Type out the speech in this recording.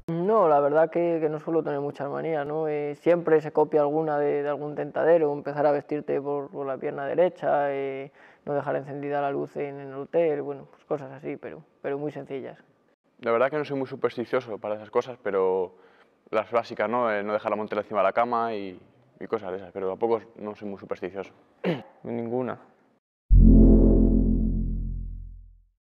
No, la verdad que no suelo tener muchas manías, ¿no? Siempre se copia alguna de algún tentadero, empezar a vestirte por la pierna derecha, no dejar encendida la luz en el hotel, bueno, pues cosas así, pero muy sencillas. La verdad que no soy muy supersticioso para esas cosas, pero las básicas, ¿no? No dejar la montera encima de la cama y cosas de esas, pero tampoco no soy muy supersticioso. Ninguna.